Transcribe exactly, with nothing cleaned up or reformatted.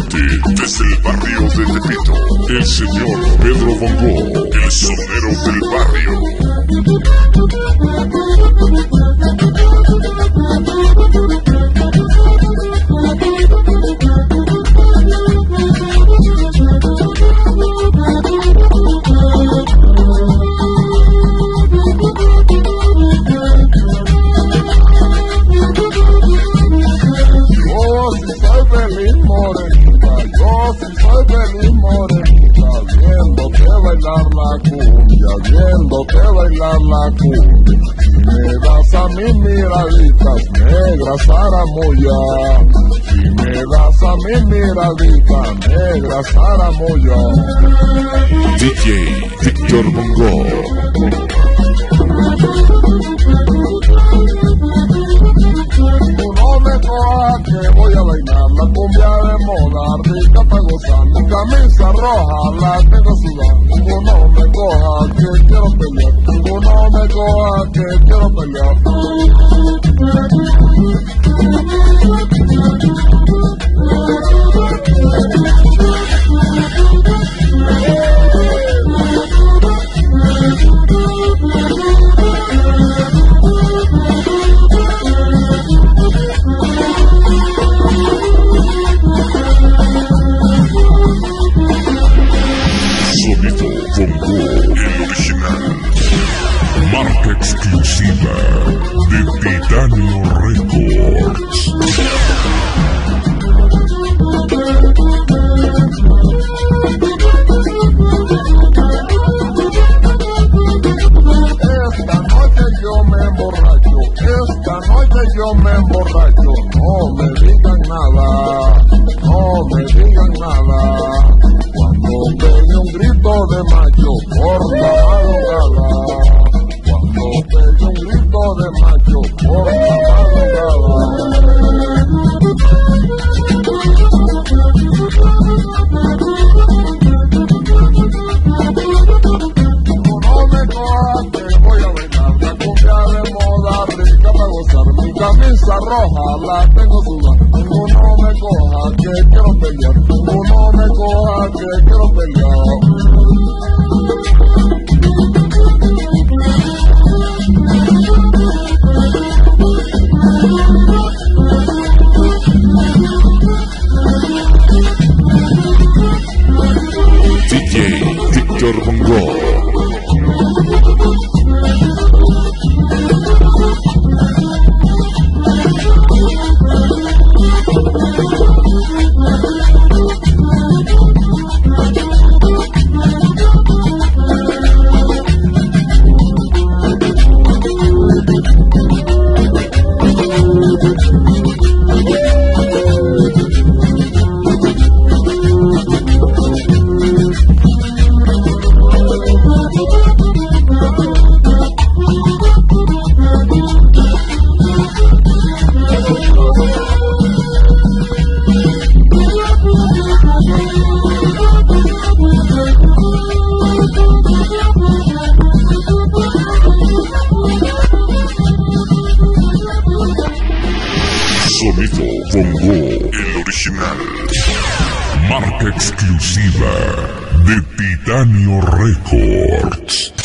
Directamente desde el barrio de Tepito, el señor Pedro Bongo, el sonero del barrio. Viéndote bailar la cumbia, si me das a mis miraditas negras zaramuya, si me das a mis miraditas negras zaramuya. D J Víctor Bongo. Tú no me cojas que voy a bailar la cumbia de moda rica para gozar, mi camisa roja la tengo sudada. Tú no me cojas que quiero pelear, tú no me cojas que quiero pelear. Sonido Bongo, el original. Marca exclusiva de Titanio Records. Esta noche yo me emborracho, esta noche yo me emborracho. No me digan nada, no me digan nada. Cuando pegue un grito de macho por la madrugada, cuando pegue un grito de macho por la madrugada. No me cojas que voy a bailar la cumbia de moda rica para gozar, mi camisa roja la tengo sudada. Tú no me cojas que quiero pelear, tú no me cojas que quiero pelear. D J Víctor Bongo. Sonido Bongo, el original. Marca exclusiva de Titanio Records.